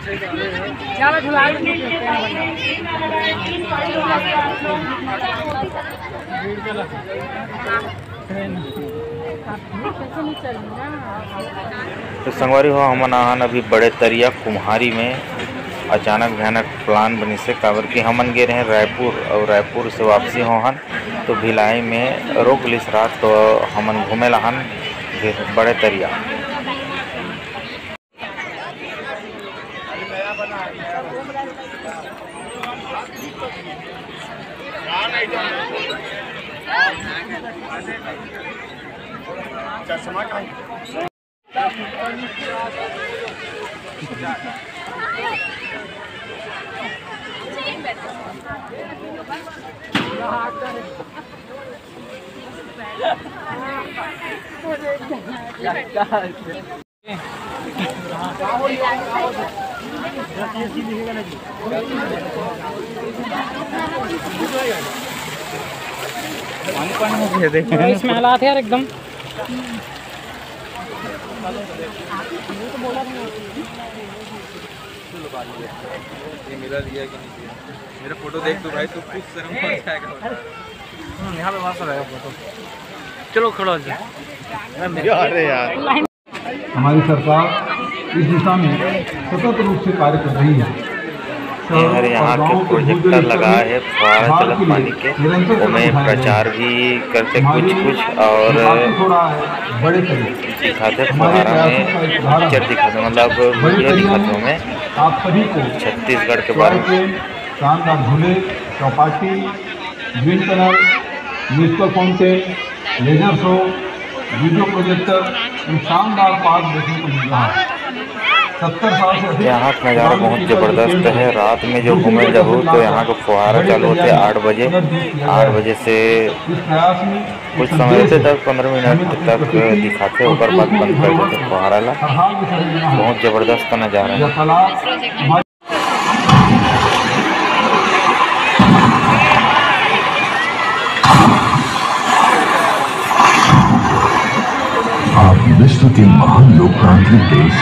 तो संगवारी हो हमन आहन अभी बड़े तरिया कुम्हारी में अचानक भयानक प्लान बनी से काबर कि हमन गे रहे रायपुर और रायपुर से वापसी होहन तो भिलाई में रोक लिस रात तो हमन घूमे लहन बड़े तरिया। इसमें हालात यार एकदम ये मिला लिया कि नहीं मेरा फोटो देख तो भाई तो कुछ शर्म आ जाएगा। यहाँ पे वहाँ रहेगा फोटो। चलो खड़ा हो जाए। अरे यार हमारी सरकार इस दिशा में सतत रूप से कार्य कर रही है। यहाँ के प्रोजेक्टर लगा है फुहारा चलत पानी के उनमें प्रचार भी करते कुछ और दिखाते फुहारा में पिक्चर दिखाते मतलब वीडियो दिखाते हमें आप सभी को छत्तीसगढ़ के बारे में शानदार झूले, चौपाटी, green colour, musical fountain, laser show, video projector इन शानदार पार्क देखने को मिल रहा है। 70 साल से अधिक यहाँ का नज़ारा बहुत ज़बरदस्त है। रात में जो घूमे जाओ तो यहाँ का फुहारा चालू होते 8 बजे। 8 बजे से कुछ समय रहते 10-15 मिनट तक दिखाते और बाद बंद कर देते फुहारा ला। बहुत ज़बरदस्त नज़ारा है। आप विश्व के महान लोकतांत्रिक देश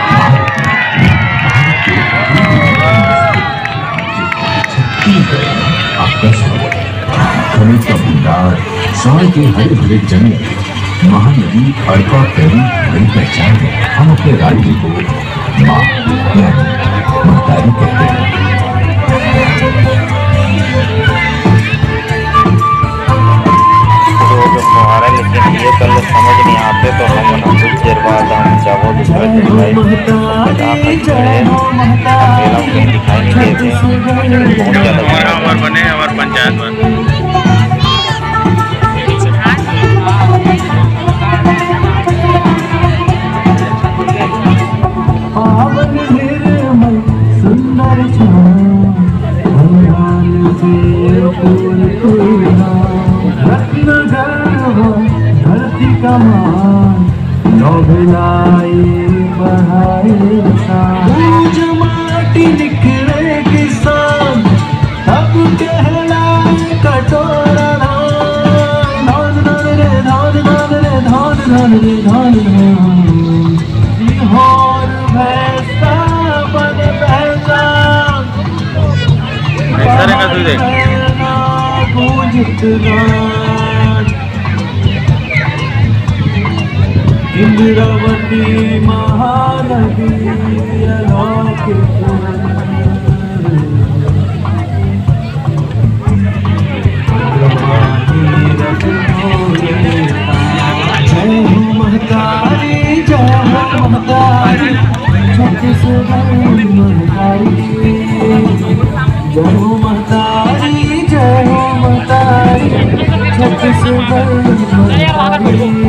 आपका स्वागत है। खनिज का भंडार, साल के हरे भरे जंगल, महानदी अरपा पैरी हमारी पहचान है। हम अपने राज्य को माँ महतारी कहते हैं। फुहारा लेकिन ये कल समझ नहीं आते तो हम कुछ देर बाद हम जाओ दूसरा कहीं दिखाई नहीं देते। बहुत ज़्यादा बने और पंचायत बने धरती का मान माटी निकले किसान अब कहलाए कटोरा धान धान रे धान धान रे धान धान रे धान और भैंसा बन पहचान इंद्रावती महानदी अलौकिक जय हो महतारी जय हो महतारी छत्तीसगढ़ महतारी जय हो महतारी जय हो महतारी छत्तीसगढ़ महतारी।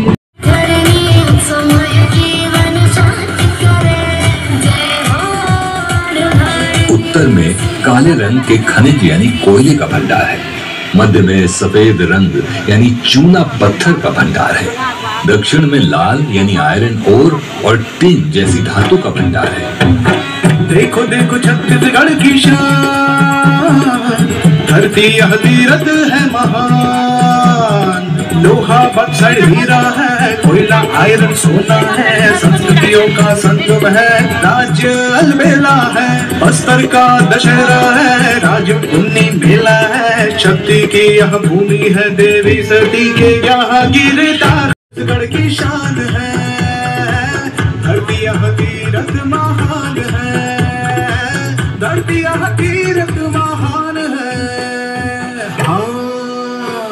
उत्तर में काले रंग के खनिज यानी कोयले का भंडार है। मध्य में सफेद रंग यानी चूना पत्थर का भंडार है। दक्षिण में लाल यानी आयरन ओर और टिन जैसी धातु का भंडार है। देखो देखो छत्तीसगढ़ की शान, धरती यह तीरथ है महान। लोहा पत्थर हीरा है, कोयला आयरन सोना है, संस्कृतियों का संगम है, राज्य अलबेला है, बस्तर का दशहरा है, राजमुनि मेला है, शक्ति की यह भूमि है, देवी सती के यहाँ गिरदार गढ़ की शान है, धरती यहाँ तीरथ महान है, धरती यहाँ तीरथ महान है। हाँ।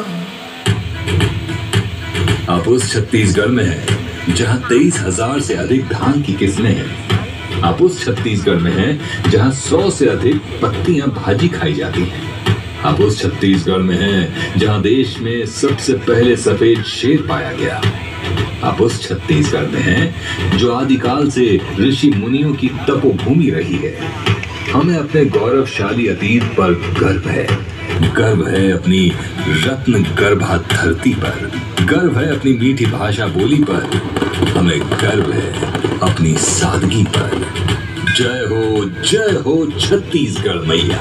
आप उस छत्तीसगढ़ में हैं जहां 23,000 से अधिक धान की किस्में हैं। आप उस छत्तीसगढ़ में हैं जहां 100 से अधिक पत्तियां भाजी खाई जाती हैं। आप उस छत्तीसगढ़ में हैं जहां देश में सबसे पहले सफेद शेर पाया गया। आप उस छत्तीसगढ़ में हैं जो आदिकाल से ऋषि मुनियों की तपोभूमि रही है। हमें अपने गौरवशाली अतीत पर गर्व है। गर्व है अपनी रत्न गर्भा धरती पर, गर्व है अपनी मीठी भाषा बोली पर, हमें गर्व है अपनी सादगी पर। जय हो छत्तीसगढ़ मैया।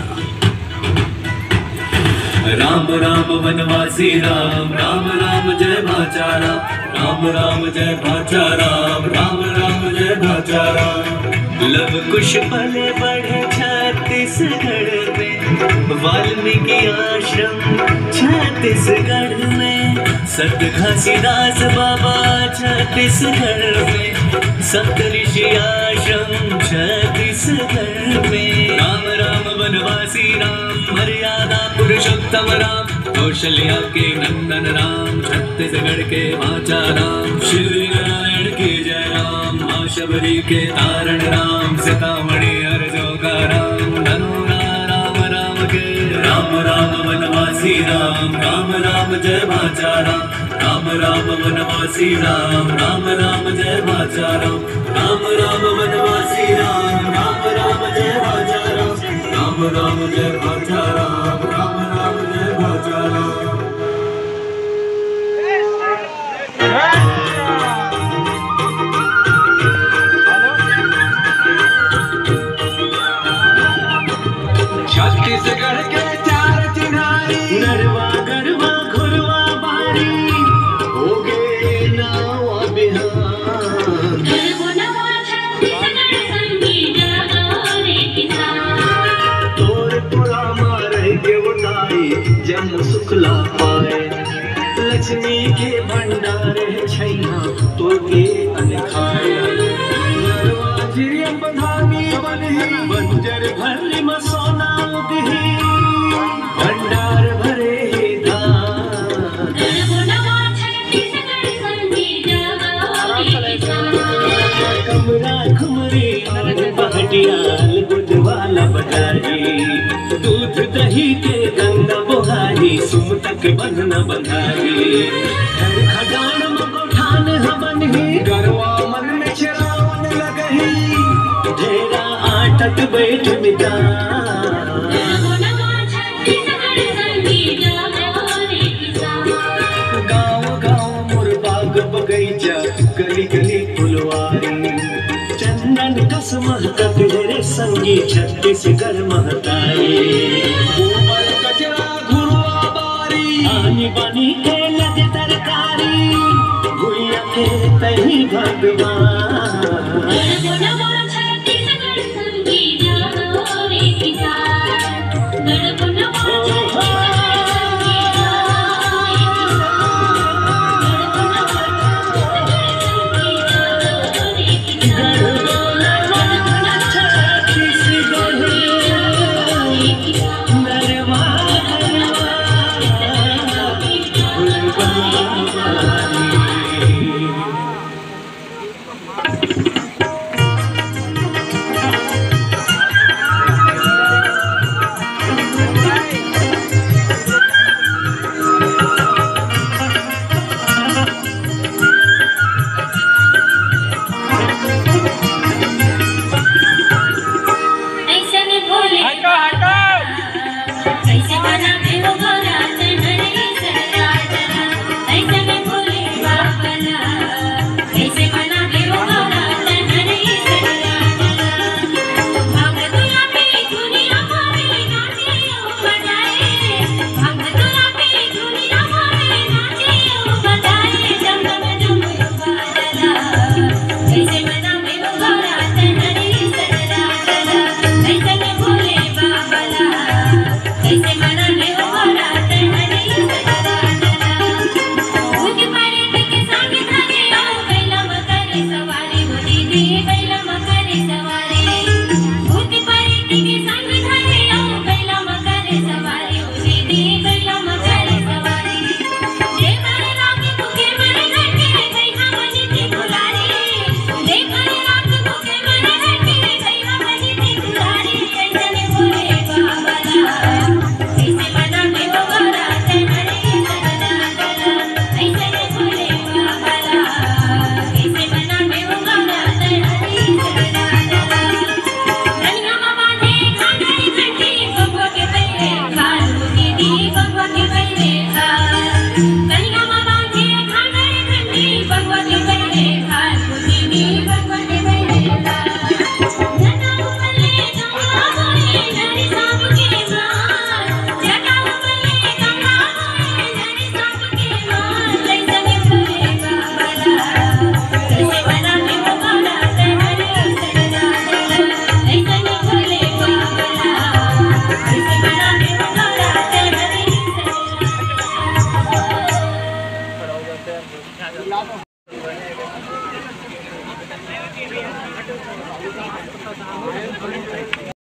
राम राम वनवासी राम, राम राम जय भाचा राम, राम राम जय भाचा राम, राम राम जय भाचा राम। लव कुश पले बढ़े छत्तीसगढ़ में, वाल्मीकि आश्रम छत्तीसगढ़ में, संत घासीदास बाबा छत्तीसगढ़ में, संत ऋषि आश्रम छत्तीसगढ़ में। राम राम वनवासी राम, मर्यादा पुरुषोत्तम राम, कौशल्या के नंदन राम, छत्तीसगढ़ के भाचा राम। श्री नारायण की जय राम, माँ शबरी के तारण राम, सीतामढ़ी अर्जो का राम, धनुरा राम राम के। राम राम वनवासी राम, राम राम जय भाचा राम, राम राम वनवासी राम, राम राम जय भाचा राम, राम राम वनवासी राम, राम राम जय भाचा राम, राम राम जय भाचा राम, राम राम जय भाचा राम। छत्तीसगढ़ के चार चिन्हारी, नरवा गरवा घुरवा बारी, हो गए नावा बिहान। तोर तोरा मारे के उठाई, जम सुखला पाए, लक्ष्मी के भंडारे छैया तो के अनखाए। नरवा जिरिया बधानी बनही, बंजर भरली मसोना उदही, भंडार भरे दान। कमरा खुमरी बहटियाल गुजवाला बजारी, दूध दही के गंगा बोहारी, सुमतक बंधन बंधारी। घर खजान मगोठान हमन ही, गरवा मन में चरावन लगही, ढेरा आटत बैठ मिटा। गाँव गाँव मोर बाग बगैचा, गली गली फुलवारी, चंदन कस महकत रे संगी छत्तीसगढ़ महतारी। गोबर कचरा घुरवा बारी, आनी बानी के लगे तरकारी, भुइया के तही भगवान। यहाँ